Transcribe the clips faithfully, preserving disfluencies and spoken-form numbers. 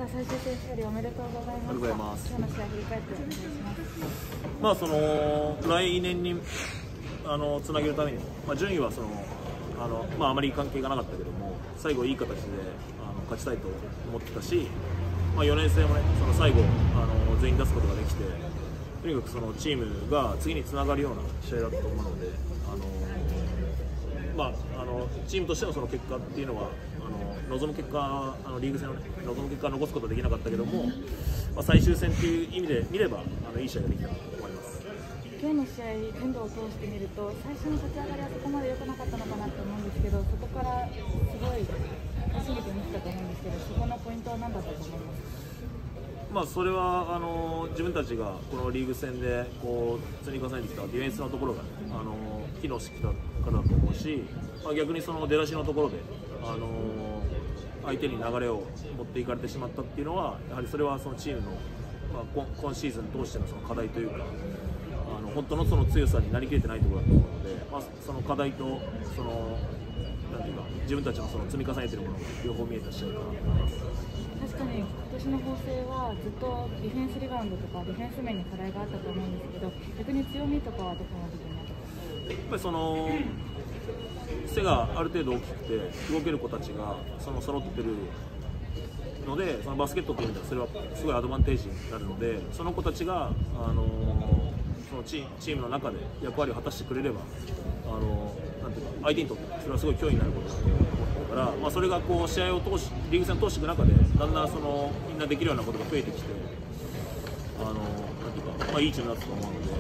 最終戦勝利おめでとうございます。ありがとうございます。今日の試合振り返ってお願いします。 まあその来年にあのつなげるために、まあ順位はそのあのまああまり関係がなかったけども、最後いい形であの勝ちたいと思ってたし、まあよねん生もねその最後あの全員出すことができて、とにかくそのチームが次につながるような試合だったと思うので、あのまああのチームとしてのその結果っていうのは。あの望む結果、あのリーグ戦の、ね、望む結果を残すことはできなかったけども、まあ、最終戦という意味で見ればあのいい試合ができたと思います。 今日の試合、全部を通してみると最初の立ち上がりはそこまで良くなかったのかなと思うんですけど、そこからすごい走りて見てたと思うんですけど、そこのポイントは何だったと思いますか？ まあそれはあの自分たちがこのリーグ戦でこう積み重ねてきたディフェンスのところが、ね、あの機能してきたからだと思うし、まあ、逆にその出だしのところであの相手に流れを持っていかれてしまったっていうのは、やはりそれはそのチームの、まあ、今, 今シーズン通してのその課題というか、あの本当のその強さになりきれてないところだと思うので、まあ、その課題とそのなんていうか自分たちのその積み重ねているものが両方見えた試合かなと思います。 確かに今年の法政はずっとディフェンスリバウンドとかディフェンス面に課題があったと思うんですけど、逆に強みとかはどこの部分にあったんですか？ やっぱりその背がある程度大きくて動ける子たちがその揃ってるので、そのバスケットという意味ではそれはすごいアドバンテージになるので、その子たちが、あのそのチチームの中で役割を果たしてくれれば、あのなんていうか相手にとってそれはすごい脅威になることだと思ってるから、まあ、それがこう試合を通しリーグ戦を通していく中でだんだんそのみんなできるようなことが増えてきて、あのなんていうか、まあ、いいチームだったと思うので。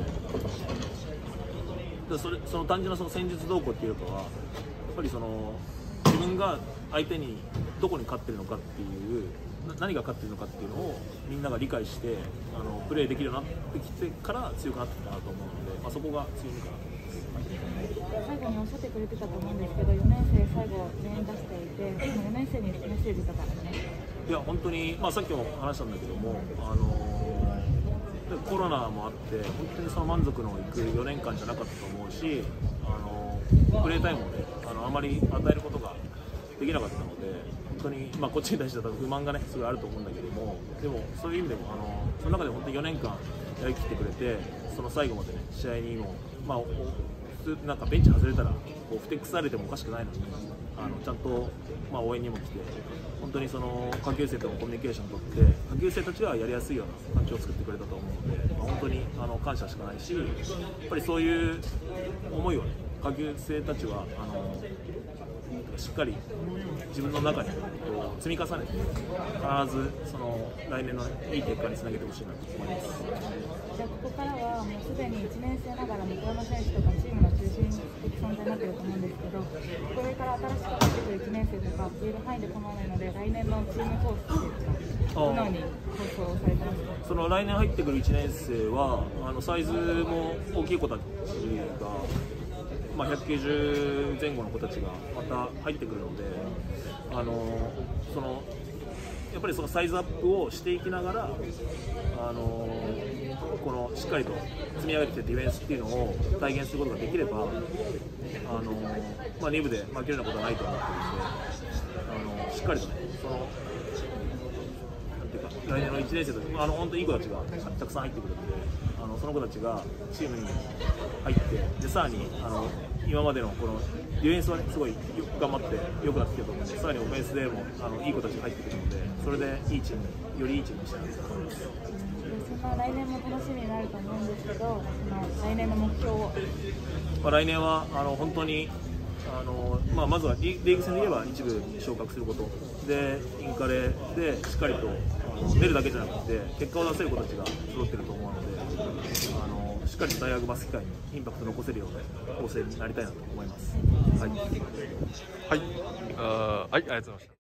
そ, れその単純なその戦術動向っていうかは、やっぱりその自分が相手にどこに勝ってるのかっていう、何が勝ってるのかっていうのをみんなが理解してあのプレーできるようになってきてから強くなってきたなと思うので、まあ、そこが強みかなと思います。 最後におっしゃってくれてたと思うんですけど、よねん生最後全員出していて、よねん生にメッセージとかね。 いや本当に、まあ、さっきも話したんだけども、あのコロナもあって本当にその満足のいくよねんかんじゃなかったと思うし、あのプレータイムを、ね、あのあまり与えることができなかったので、本当に、まあ、こっちに対しては不満が、ね、すごいあると思うんだけども、でもそういう意味でもあのその中で本当によねんかんやりきってくれて、その最後まで、ね、試合にも、まあ、普通なんかベンチ外れたらこうふてくされてもおかしくないのに、あのちゃんと、まあ、応援にも来て、本当にその下級生ともコミュニケーションを取って、下級生たちがやりやすいような環境を作ってくれたと思うので、まあ、本当にあの感謝しかないし、やっぱりそういう思いを、ね、下級生たちはあのしっかり自分の中にこう積み重ねて、必ずその来年のいい結果につなげてほしいなと思います。 じゃあここからはもうすでにいちねん生ながら向山選手とかチームの中心的存在になっていると思うんですけど、これから新しく入ってくるいちねん生とか言える範囲で構わないので、来年のチームコースっていうかどのように構想されてますか？ その来年入ってくるいちねん生はあのサイズも大きい子たちが、まあ、ひゃくきゅうじゅうぜん後の子たちがまた入ってくるので、あのそのやっぱりそのサイズアップをしていきながら、あのこのしっかりと積み上げてきたディフェンスっていうのを体現することができれば、あのまあ、に部で負けるようなことはないと思っているので、あのしっかりとね、そのなんていうか来年のいちねん生とか、あの本当にいい子たちがたくさん入ってくるので、あのその子たちがチームに入って、でさらにあの今までのこのディフェンスは、ね、すごい頑張って良くなってきてると思うので、さらにオフェンスでもあのいい子たちが入ってくるので、それでいいチームによりいいチームにしたいなと思います。 その来年も楽しみになると思うんですけど、その来年の目標を、 まあ、来年はあの本当にあの、まあ、まずはリーグ戦で言えば一部に昇格することで、インカレでしっかりとあの出るだけじゃなくて結果を出せる子たちが揃ってると思うので、あのしっかりと大学バスケ界にインパクトを残せるような構成になりたいなと思います。はい、 はい、あ、はい、ありがとうございました。